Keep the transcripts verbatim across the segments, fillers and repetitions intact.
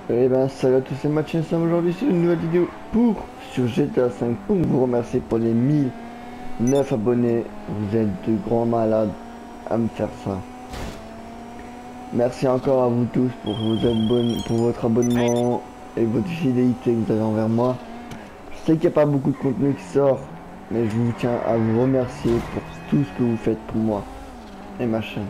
Eh ben salut à tous, c'est Mathieu, nous sommes aujourd'hui sur une nouvelle vidéo pour sur G T A cinq pour vous remercier pour les mille neuf abonnés. Vous êtes de grands malades à me faire ça. Merci encore à vous tous pour, vos abonne- pour votre abonnement et votre fidélité que vous avez envers moi. Je sais qu'il n'y a pas beaucoup de contenu qui sort, mais je vous tiens à vous remercier pour tout ce que vous faites pour moi et ma chaîne.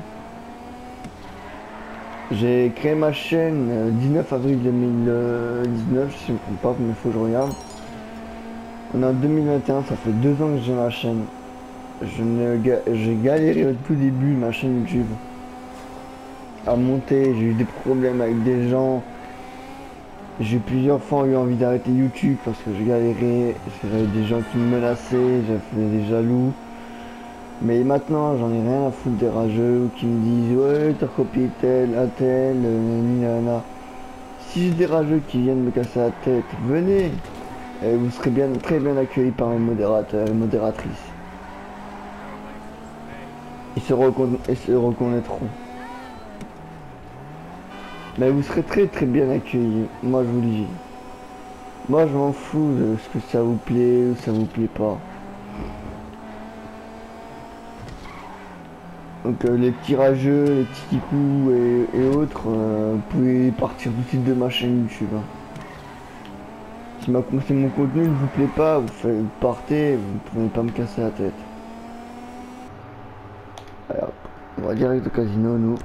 J'ai créé ma chaîne le dix-neuf avril deux mille dix-neuf, je ne me trompe pas, mais il faut que je regarde. On est en deux mille vingt et un, ça fait deux ans que j'ai ma chaîne. Je ne ga- J'ai galéré au tout début de ma chaîne YouTube à monter, j'ai eu des problèmes avec des gens. J'ai plusieurs fois eu envie d'arrêter YouTube parce que je galérais, j'avais des gens qui me menaçaient, j'avais des jaloux. Mais maintenant, j'en ai rien à foutre des rageux qui me disent ouais, t'as copié tel, un tel, euh, nanana. Si j'ai des rageux qui viennent me casser la tête, venez et vous serez bien, très bien accueillis par mes modérateurs et modératrices. Ils se, reconna ils se reconnaîtront. Mais vous serez très très bien accueillis, moi je vous le dis. Moi je m'en fous de ce que ça vous plaît ou ça vous plaît pas. Donc euh, les petits rageux, les petits coups et, et autres, euh, vous pouvez partir tout de suite de ma chaîne YouTube. Hein. Si, ma, si mon contenu ne vous plaît pas, vous, faites, vous partez, vous ne pouvez pas me casser la tête. Allez hop, on va direct au casino nous.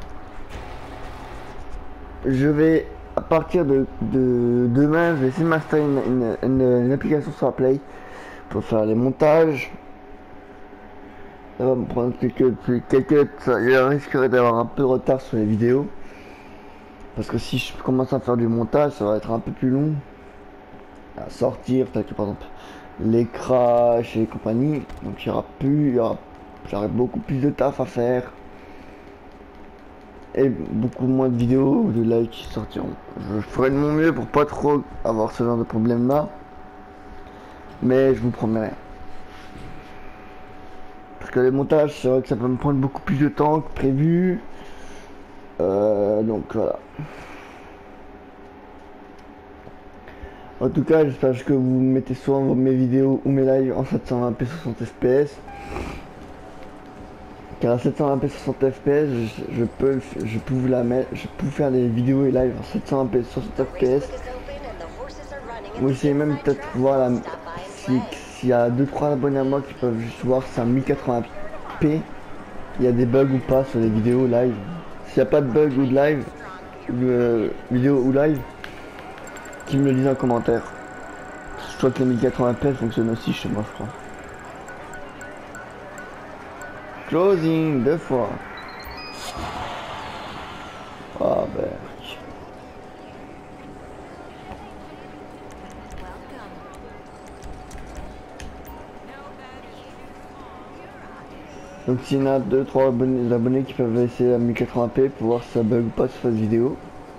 Je vais, à partir de, de demain, je vais essayer de m'installer une, une, une, une application sur la Play pour faire les montages. Ça va me prendre quelques, quelques je risquerai d'avoir un peu de retard sur les vidéos. Parce que si je commence à faire du montage, ça va être un peu plus long à sortir, tel que par exemple les crashs et compagnie. Donc il y aura plus, il y aura, j'aurai beaucoup plus de taf à faire. Et beaucoup moins de vidéos ou de lives qui sortiront. Je ferai de mon mieux pour pas trop avoir ce genre de problème là. Mais je vous promets rien. Parce que les montages, c'est vrai que ça peut me prendre beaucoup plus de temps que prévu. Euh, donc voilà. En tout cas, j'espère que vous mettez souvent mes vidéos ou mes lives en sept cent vingt p soixante F P S. Car à sept cent vingt p soixante F P S, je, je peux, je peux vous la mettre, je peux faire des vidéos et lives en sept cent vingt p soixante F P S. Vous essayez même peut-être voir la, si, s'il y a deux trois abonnés à moi qui peuvent juste voir si c'est un mille quatre-vingts p, il y a des bugs ou pas sur les vidéos live. S'il n'y a pas de bug ou de live, euh, vidéo ou live, qui me le disent en commentaire. Je crois que les mille quatre-vingts p fonctionnent aussi chez moi, je crois. Closing deux fois. Ah ben. Donc s'il y en a deux trois abonnés, abonnés qui peuvent essayer la mille quatre-vingts p pour voir si ça bug ou pas sur cette vidéo,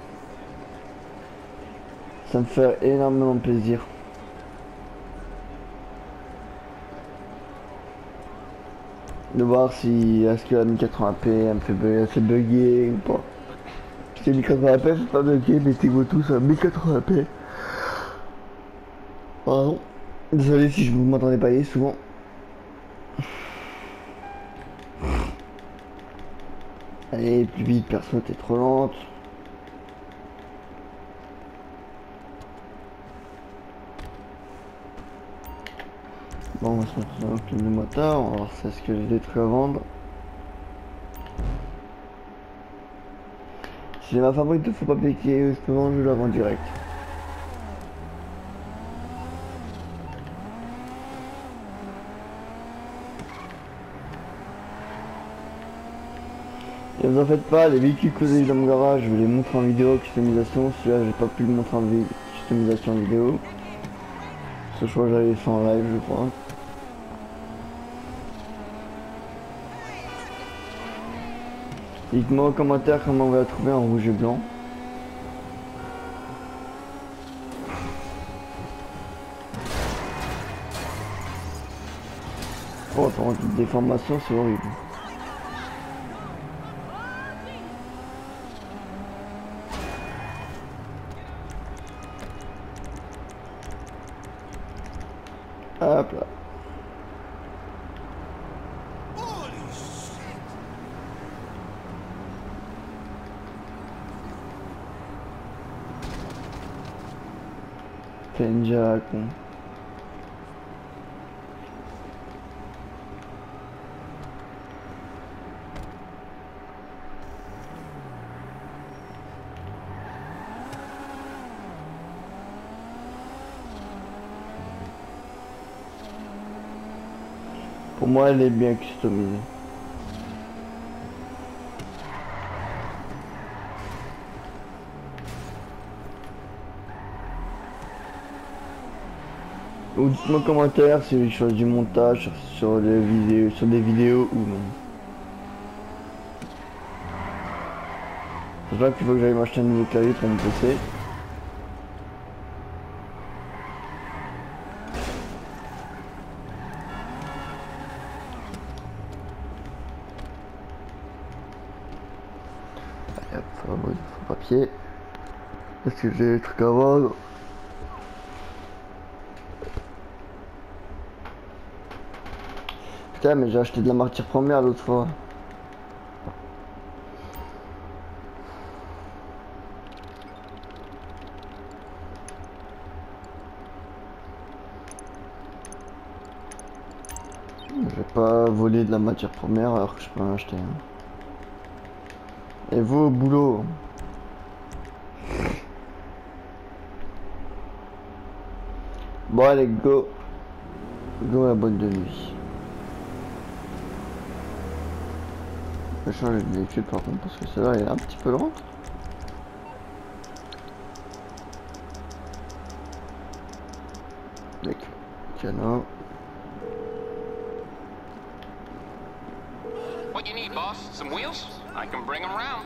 ça me fait énormément plaisir. De voir si est-ce que la mille quatre-vingts p elle me fait, elle fait bugger ou pas. Si la mille quatre-vingts p elle fait pas bugger, mettez-vous tous à mille quatre-vingts p. Pardon. Désolé si je vous m'entendais pas aller souvent. Allez, plus vite, perso, t'es trop lente. Bon, on va se mettre dans le film de moteur, on va voir si est-ce que j'ai des trucs à vendre. Si j'ai ma fabrique de faux papier qui je peux vendre, je la vends direct. Et vous en faites pas, les véhicules que j'ai dans mon garage, je vous les montre en vidéo, customisation. Celui-là, j'ai pas pu le montrer en customisation vidéo. Ce choix, j'avais fait en live, je crois. Dites-moi en commentaire comment on va la trouver en rouge et blanc. Oh, par contre, des formations, c'est horrible. Hop là. C'est une jack, con. Pour moi, elle est bien customisée. Ou dites-moi en commentaire si je choisis du montage sur, sur les vidéos, sur des vidéos ou non. Je sais qu'il faut que j'aille m'acheter un nouveau clavier pour mon P C. Hop, ça va brûler son papier. Est-ce que j'ai des trucs à vendre? Putain, mais j'ai acheté de la matière première l'autre fois. Je vais pas voler de la matière première alors que je peux en acheter. Hein. Et vous au boulot? Bon allez, go. Go à la boîte de nuit. Je vais changer de véhicule par contre parce que celle-là est un petit peu lente. Mec, piano. What you need, boss? Some wheels? I can bring them round.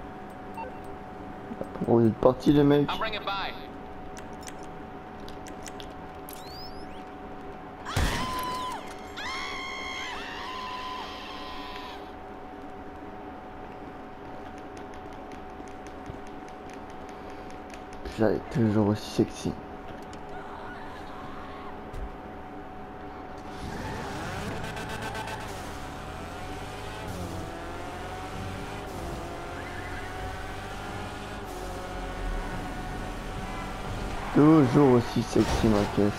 On est parti les mecs. I'll bring it by. Elle est toujours aussi sexy. Toujours aussi sexy ma caisse.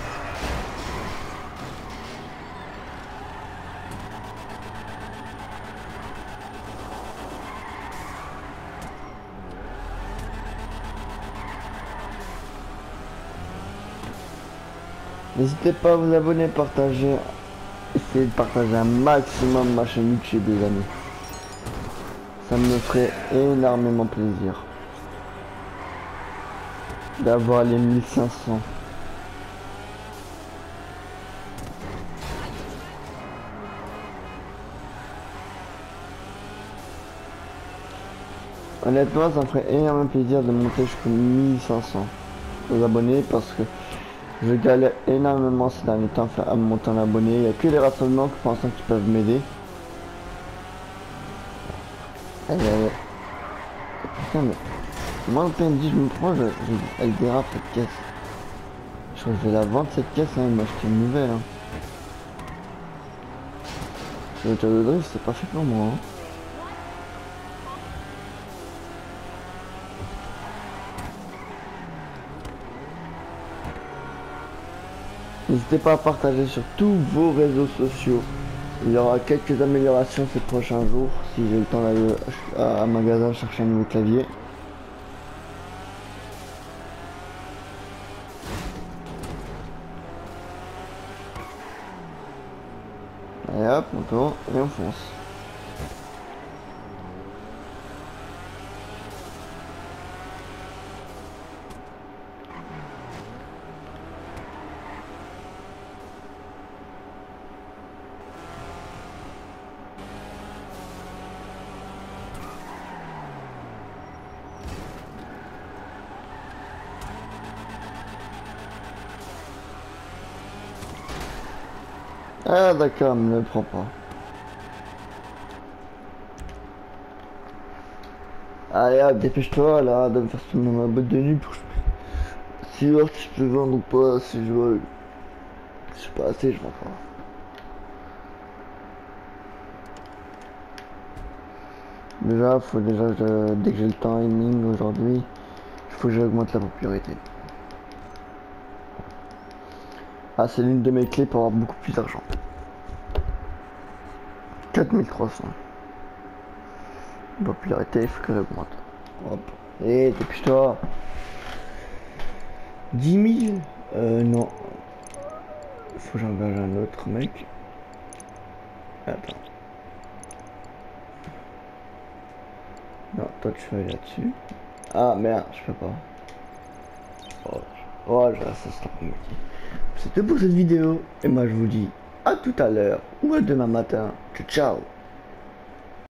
N'hésitez pas à vous abonner, partager, essayez de partager un maximum ma chaîne YouTube les amis. Ça me ferait énormément plaisir d'avoir les mille cinq cents. Honnêtement, ça me ferait énormément plaisir de monter jusqu'aux mille cinq cents aux abonnés parce que je galère énormément ces derniers temps à me monter en abonné. Il n'y a que les rassemblements que pour l'instant qui peuvent m'aider. Aïe aïe aïe. Putain mais moi le P N J je me prends, je, je, elle dérape cette caisse. Je crois que je vais la vendre cette caisse hein, et m'acheter une nouvelle. Hein. Le voiture de drift c'est pas fait pour moi. Hein. N'hésitez pas à partager sur tous vos réseaux sociaux. Il y aura quelques améliorations ces prochains jours si j'ai le temps d'aller à un magasin chercher un nouveau clavier. Et hop, on tourne et on fonce. Ah d'accord, ne le prends pas. Allez hop, dépêche-toi là de me faire tourner ma boîte de nuit pour que je... Si voir si je peux vendre ou pas, si je vois... C'est pas assez, je m'en fous. Déjà, faut déjà, je- dès que j'ai le timing aujourd'hui, il faut que j'augmente la popularité. Ah, c'est l'une de mes clés pour avoir beaucoup plus d'argent. quatre mille trois cents. Popularité, il faut que j'augmente. Hop. Et dépêche-toi. dix mille. Euh, non. Faut que j'engage un autre mec. Attends. Non, toi tu vas aller là-dessus. Ah merde, je peux pas. Oh, oh je reste cet après-midi. C'est tout pour cette vidéo. Et moi je vous dis à tout à l'heure ou à demain matin. Ciao ciao.